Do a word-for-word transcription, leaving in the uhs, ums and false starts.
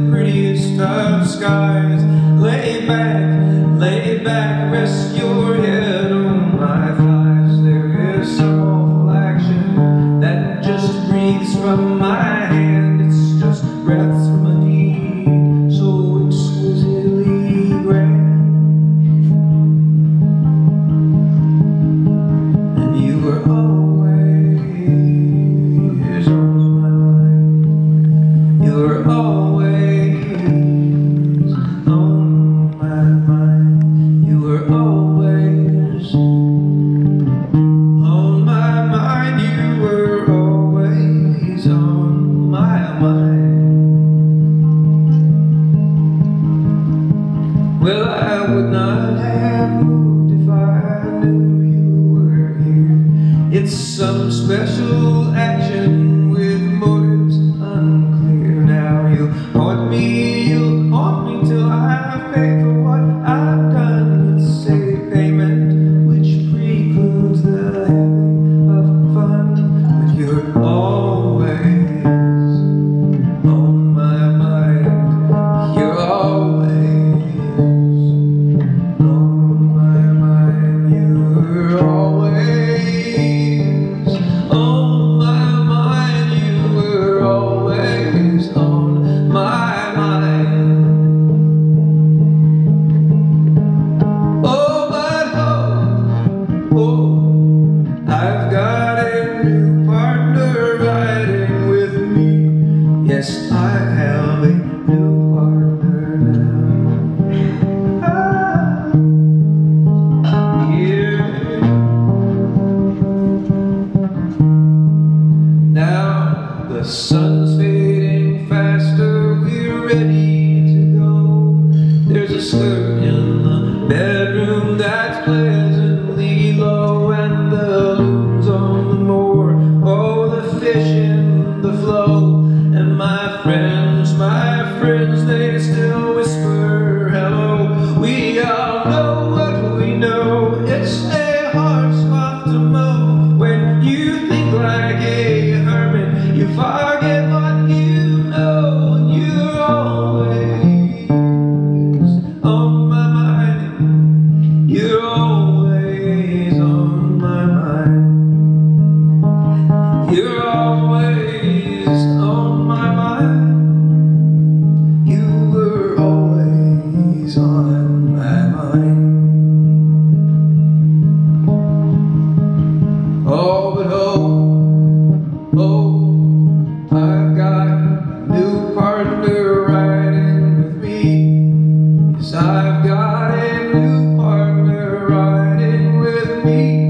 prettiest of skies. Lay back, lay back, rest your head on my thighs. There is some awful action that just breathes from my hand. It's just breaths from a need so exquisitely grand. And you were always on my mind. You were always on my mind. You were always on my mind. You were always on my mind. Well, I would not have moved if I knew you were here. It's some special action with motives unclear. Now you'll haunt me, you'll haunt me till I pay for what I've done. Let's say payment, which precludes the having of fun. But you're always on my mind. You're always on my mind. You're always on my mind. You were always on my mind. Oh, but oh, oh, I've got a new partner riding with me. Yes, I have a new partner now. Ah, yeah. Now the sun's fading faster, we're ready to go. There's a skirt in the bedroom that's pleasantly low, and the loon's on the moor, oh, the fish in the flow. And my friends, my friends, they still whisper hello. We all know what we know, it's a hard spot to mow. When you think like a hermit, you forget what you know. And you're always on my mind. You're always on my mind. You're always on my mind. You were always on my mind. Oh, but oh, oh, I've got a new partner riding with me. Yes, I've got a new partner riding with me.